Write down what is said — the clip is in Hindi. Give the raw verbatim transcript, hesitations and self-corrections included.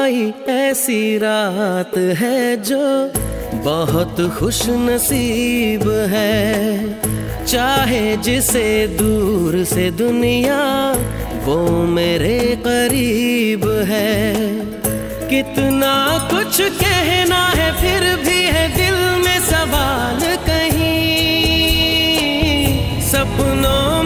कोई ऐसी रात है जो बहुत खुश नसीब है। चाहे जिसे दूर से दुनिया वो मेरे करीब है। कितना कुछ कहना है फिर भी है दिल में सवाल कहीं। सपनों